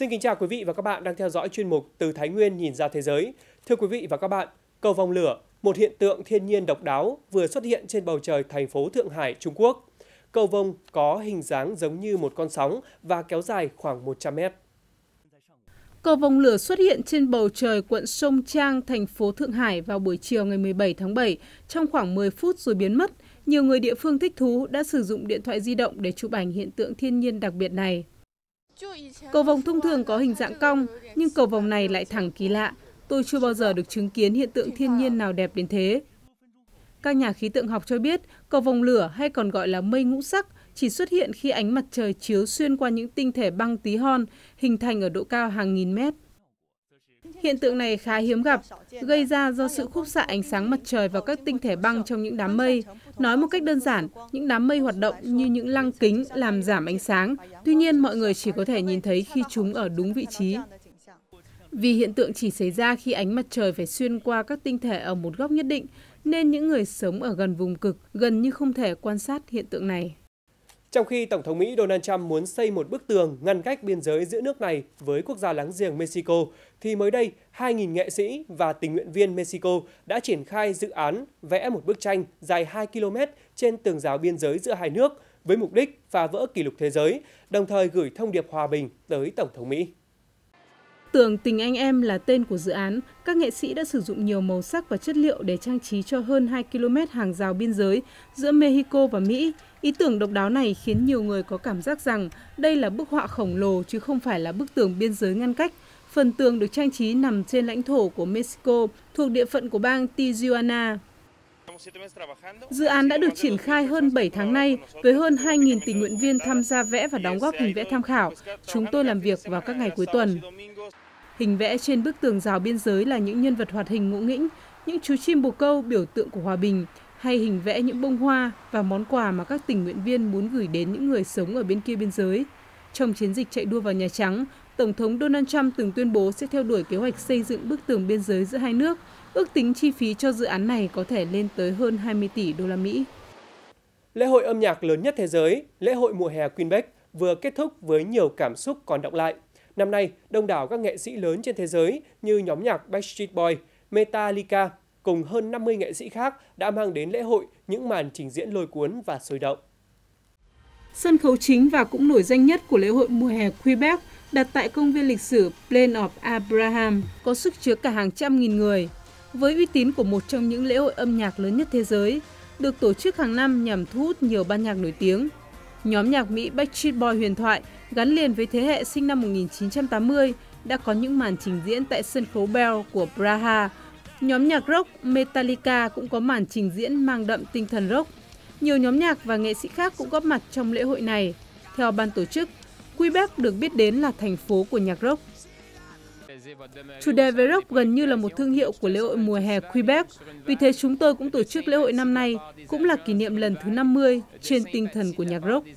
Xin kính chào quý vị và các bạn đang theo dõi chuyên mục Từ Thái Nguyên nhìn ra thế giới. Thưa quý vị và các bạn, cầu vồng lửa, một hiện tượng thiên nhiên độc đáo vừa xuất hiện trên bầu trời thành phố Thượng Hải, Trung Quốc. Cầu vồng có hình dáng giống như một con sóng và kéo dài khoảng 100 mét. Cầu vồng lửa xuất hiện trên bầu trời quận Sông Trang, thành phố Thượng Hải vào buổi chiều ngày 17 tháng 7 trong khoảng 10 phút rồi biến mất. Nhiều người địa phương thích thú đã sử dụng điện thoại di động để chụp ảnh hiện tượng thiên nhiên đặc biệt này. Cầu vồng thông thường có hình dạng cong, nhưng cầu vồng này lại thẳng kỳ lạ. Tôi chưa bao giờ được chứng kiến hiện tượng thiên nhiên nào đẹp đến thế. Các nhà khí tượng học cho biết, cầu vồng lửa hay còn gọi là mây ngũ sắc chỉ xuất hiện khi ánh mặt trời chiếu xuyên qua những tinh thể băng tí hon hình thành ở độ cao hàng nghìn mét. Hiện tượng này khá hiếm gặp, gây ra do sự khúc xạ ánh sáng mặt trời vào các tinh thể băng trong những đám mây. Nói một cách đơn giản, những đám mây hoạt động như những lăng kính làm giảm ánh sáng, tuy nhiên mọi người chỉ có thể nhìn thấy khi chúng ở đúng vị trí. Vì hiện tượng chỉ xảy ra khi ánh mặt trời phải xuyên qua các tinh thể ở một góc nhất định, nên những người sống ở gần vùng cực gần như không thể quan sát hiện tượng này. Trong khi Tổng thống Mỹ Donald Trump muốn xây một bức tường ngăn cách biên giới giữa nước này với quốc gia láng giềng Mexico, thì mới đây, 2.000 nghệ sĩ và tình nguyện viên Mexico đã triển khai dự án vẽ một bức tranh dài 2 km trên tường rào biên giới giữa hai nước với mục đích phá vỡ kỷ lục thế giới, đồng thời gửi thông điệp hòa bình tới Tổng thống Mỹ. Tường Tình Anh Em là tên của dự án. Các nghệ sĩ đã sử dụng nhiều màu sắc và chất liệu để trang trí cho hơn 2 km hàng rào biên giới giữa Mexico và Mỹ. Ý tưởng độc đáo này khiến nhiều người có cảm giác rằng đây là bức họa khổng lồ chứ không phải là bức tường biên giới ngăn cách. Phần tường được trang trí nằm trên lãnh thổ của Mexico, thuộc địa phận của bang Tijuana. Dự án đã được triển khai hơn 7 tháng nay với hơn 2.000 tình nguyện viên tham gia vẽ và đóng góp hình vẽ tham khảo. Chúng tôi làm việc vào các ngày cuối tuần. Hình vẽ trên bức tường rào biên giới là những nhân vật hoạt hình ngộ nghĩnh, những chú chim bồ câu biểu tượng của hòa bình, hay hình vẽ những bông hoa và món quà mà các tình nguyện viên muốn gửi đến những người sống ở bên kia biên giới. Trong chiến dịch chạy đua vào Nhà Trắng, Tổng thống Donald Trump từng tuyên bố sẽ theo đuổi kế hoạch xây dựng bức tường biên giới giữa hai nước. Ước tính chi phí cho dự án này có thể lên tới hơn 20 tỷ đô la Mỹ. Lễ hội âm nhạc lớn nhất thế giới, lễ hội mùa hè Quebec vừa kết thúc với nhiều cảm xúc còn đọng lại. Năm nay, đông đảo các nghệ sĩ lớn trên thế giới như nhóm nhạc Backstreet Boys, Metallica cùng hơn 50 nghệ sĩ khác đã mang đến lễ hội những màn trình diễn lôi cuốn và sôi động. Sân khấu chính và cũng nổi danh nhất của lễ hội mùa hè Quebec đặt tại công viên lịch sử Plain of Abraham, có sức chứa cả hàng trăm nghìn người. Với uy tín của một trong những lễ hội âm nhạc lớn nhất thế giới, được tổ chức hàng năm nhằm thu hút nhiều ban nhạc nổi tiếng. Nhóm nhạc Mỹ Backstreet Boys huyền thoại gắn liền với thế hệ sinh năm 1980 đã có những màn trình diễn tại sân khấu Bell của Praha. Nhóm nhạc rock Metallica cũng có màn trình diễn mang đậm tinh thần rock. Nhiều nhóm nhạc và nghệ sĩ khác cũng góp mặt trong lễ hội này. Theo ban tổ chức, Quebec được biết đến là thành phố của nhạc rock. Chủ đề về rock gần như là một thương hiệu của lễ hội mùa hè Quebec, vì thế chúng tôi cũng tổ chức lễ hội năm nay, cũng là kỷ niệm lần thứ 50 trên tinh thần của nhạc rock.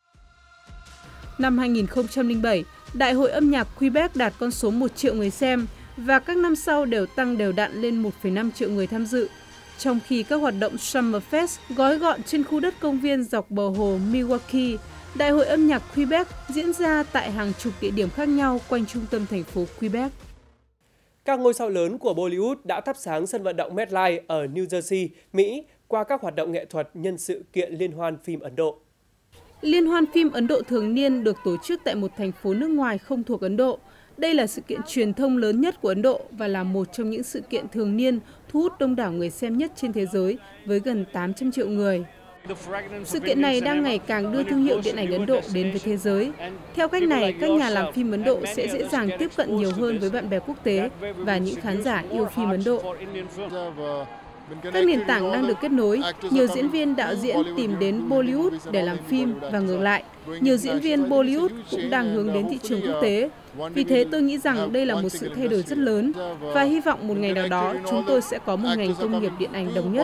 Năm 2007, Đại hội âm nhạc Quebec đạt con số 1 triệu người xem và các năm sau đều tăng đều đặn lên 1,5 triệu người tham dự. Trong khi các hoạt động Summerfest gói gọn trên khu đất công viên dọc bờ hồ Milwaukee, Đại hội âm nhạc Quebec diễn ra tại hàng chục địa điểm khác nhau quanh trung tâm thành phố Quebec. Các ngôi sao lớn của Bollywood đã thắp sáng sân vận động MetLife ở New Jersey, Mỹ qua các hoạt động nghệ thuật nhân sự kiện Liên hoan phim Ấn Độ. Liên hoan phim Ấn Độ thường niên được tổ chức tại một thành phố nước ngoài không thuộc Ấn Độ. Đây là sự kiện truyền thông lớn nhất của Ấn Độ và là một trong những sự kiện thường niên thu hút đông đảo người xem nhất trên thế giới với gần 800 triệu người. Sự kiện này đang ngày càng đưa thương hiệu điện ảnh Ấn Độ đến với thế giới. Theo cách này, các nhà làm phim Ấn Độ sẽ dễ dàng tiếp cận nhiều hơn với bạn bè quốc tế và những khán giả yêu phim Ấn Độ. Các nền tảng đang được kết nối, nhiều diễn viên đạo diễn tìm đến Bollywood để làm phim và ngược lại. Nhiều diễn viên Bollywood cũng đang hướng đến thị trường quốc tế. Vì thế tôi nghĩ rằng đây là một sự thay đổi rất lớn và hy vọng một ngày nào đó chúng tôi sẽ có một ngành công nghiệp điện ảnh đồng nhất.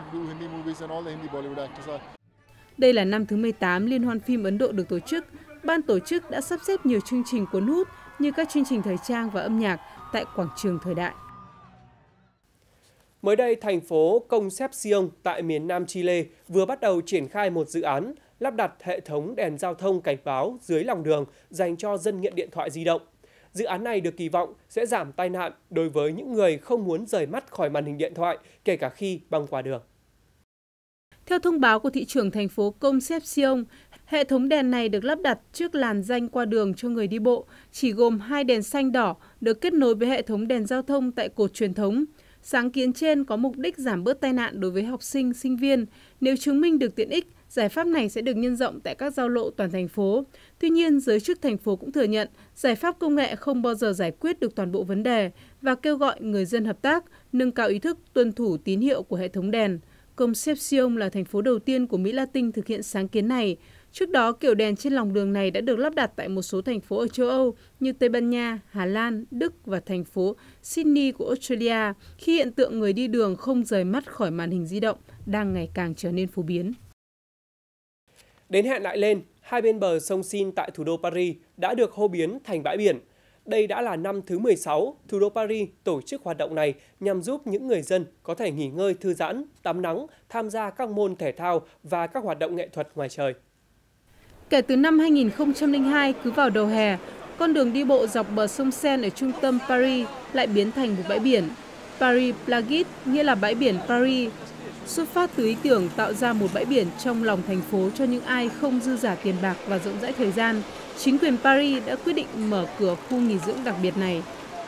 Đây là năm thứ 18 Liên hoan phim Ấn Độ được tổ chức. Ban tổ chức đã sắp xếp nhiều chương trình cuốn hút như các chương trình thời trang và âm nhạc tại quảng trường thời đại. Mới đây, thành phố Concepción tại miền Nam Chile vừa bắt đầu triển khai một dự án lắp đặt hệ thống đèn giao thông cảnh báo dưới lòng đường dành cho dân nghiện điện thoại di động. Dự án này được kỳ vọng sẽ giảm tai nạn đối với những người không muốn rời mắt khỏi màn hình điện thoại, kể cả khi băng qua đường. Theo thông báo của thị trưởng thành phố Concepcion, hệ thống đèn này được lắp đặt trước làn ranh qua đường cho người đi bộ, chỉ gồm 2 đèn xanh đỏ được kết nối với hệ thống đèn giao thông tại cột truyền thống. Sáng kiến trên có mục đích giảm bớt tai nạn đối với học sinh, sinh viên. Nếu chứng minh được tiện ích, giải pháp này sẽ được nhân rộng tại các giao lộ toàn thành phố. Tuy nhiên, giới chức thành phố cũng thừa nhận giải pháp công nghệ không bao giờ giải quyết được toàn bộ vấn đề và kêu gọi người dân hợp tác, nâng cao ý thức tuân thủ tín hiệu của hệ thống đèn. Concepcion là thành phố đầu tiên của Mỹ Latin thực hiện sáng kiến này. Trước đó, kiểu đèn trên lòng đường này đã được lắp đặt tại một số thành phố ở châu Âu như Tây Ban Nha, Hà Lan, Đức và thành phố Sydney của Australia, khi hiện tượng người đi đường không rời mắt khỏi màn hình di động đang ngày càng trở nên phổ biến. Đến hẹn lại lên, hai bên bờ sông Seine tại thủ đô Paris đã được hô biến thành bãi biển. Đây đã là năm thứ 16 thủ đô Paris tổ chức hoạt động này nhằm giúp những người dân có thể nghỉ ngơi thư giãn, tắm nắng, tham gia các môn thể thao và các hoạt động nghệ thuật ngoài trời. Kể từ năm 2002, cứ vào đầu hè, con đường đi bộ dọc bờ sông Seine ở trung tâm Paris lại biến thành một bãi biển. Paris Plage, nghĩa là bãi biển Paris, xuất phát từ ý tưởng tạo ra một bãi biển trong lòng thành phố cho những ai không dư dả tiền bạc và rộng rãi thời gian. Chính quyền Paris đã quyết định mở cửa khu nghỉ dưỡng đặc biệt này.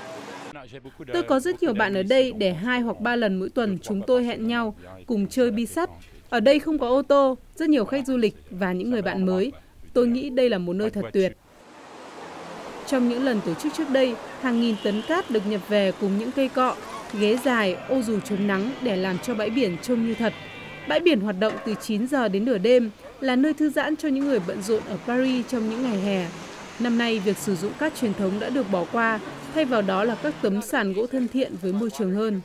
Tôi có rất nhiều bạn ở đây để 2 hoặc 3 lần mỗi tuần chúng tôi hẹn nhau cùng chơi bi sắt. Ở đây không có ô tô, rất nhiều khách du lịch và những người bạn mới. Tôi nghĩ đây là một nơi thật tuyệt. Trong những lần tổ chức trước đây, hàng nghìn tấn cát được nhập về cùng những cây cọ, ghế dài, ô dù chống nắng để làm cho bãi biển trông như thật. Bãi biển hoạt động từ 9 giờ đến nửa đêm, là nơi thư giãn cho những người bận rộn ở Paris trong những ngày hè. Năm nay, việc sử dụng cát truyền thống đã được bỏ qua, thay vào đó là các tấm sàn gỗ thân thiện với môi trường hơn.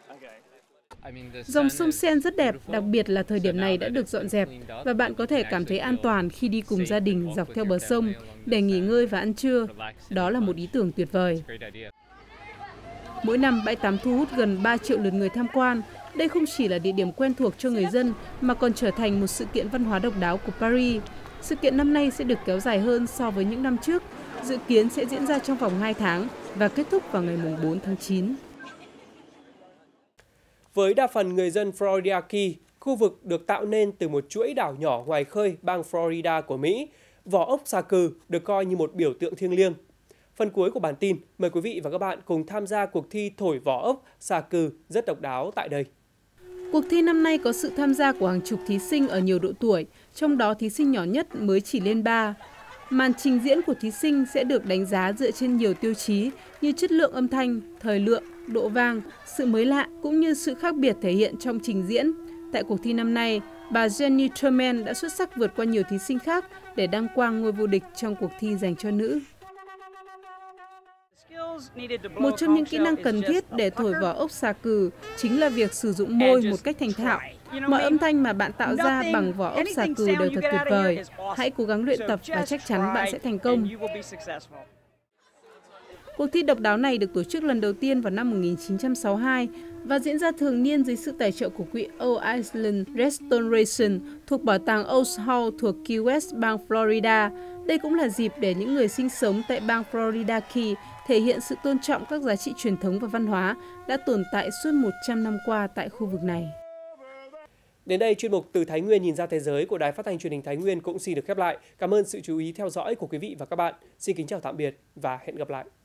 Dòng sông Seine rất đẹp, đặc biệt là thời điểm này đã được dọn dẹp và bạn có thể cảm thấy an toàn khi đi cùng gia đình dọc theo bờ sông để nghỉ ngơi và ăn trưa. Đó là một ý tưởng tuyệt vời. Mỗi năm, bãi tắm thu hút gần 3 triệu lượt người tham quan. Đây không chỉ là địa điểm quen thuộc cho người dân mà còn trở thành một sự kiện văn hóa độc đáo của Paris. Sự kiện năm nay sẽ được kéo dài hơn so với những năm trước, dự kiến sẽ diễn ra trong vòng 2 tháng và kết thúc vào ngày 4 tháng 9. Với đa phần người dân Florida Key, khu vực được tạo nên từ một chuỗi đảo nhỏ ngoài khơi bang Florida của Mỹ, vỏ ốc xà cừ được coi như một biểu tượng thiêng liêng. Phần cuối của bản tin, mời quý vị và các bạn cùng tham gia cuộc thi thổi vỏ ốc xà cừ rất độc đáo tại đây. Cuộc thi năm nay có sự tham gia của hàng chục thí sinh ở nhiều độ tuổi, trong đó thí sinh nhỏ nhất mới chỉ lên 3. Màn trình diễn của thí sinh sẽ được đánh giá dựa trên nhiều tiêu chí như chất lượng âm thanh, thời lượng, độ vang, sự mới lạ cũng như sự khác biệt thể hiện trong trình diễn. Tại cuộc thi năm nay, bà Jenny Truman đã xuất sắc vượt qua nhiều thí sinh khác để đăng quang ngôi vô địch trong cuộc thi dành cho nữ. Một trong những kỹ năng cần thiết để thổi vỏ ốc xà cừ chính là việc sử dụng môi một cách thành thạo. Mọi âm thanh mà bạn tạo ra bằng vỏ ốc xà cừ đều thật tuyệt vời. Hãy cố gắng luyện tập và chắc chắn bạn sẽ thành công. Cuộc thi độc đáo này được tổ chức lần đầu tiên vào năm 1962 và diễn ra thường niên dưới sự tài trợ của quỹ Old Island Restoration thuộc bảo tàng Old Hall thuộc Key West, bang Florida. Đây cũng là dịp để những người sinh sống tại bang Florida Key thể hiện sự tôn trọng các giá trị truyền thống và văn hóa đã tồn tại suốt 100 năm qua tại khu vực này. Đến đây, chuyên mục Từ Thái Nguyên nhìn ra thế giới của Đài Phát thanh Truyền hình Thái Nguyên cũng xin được khép lại. Cảm ơn sự chú ý theo dõi của quý vị và các bạn. Xin kính chào tạm biệt và hẹn gặp lại.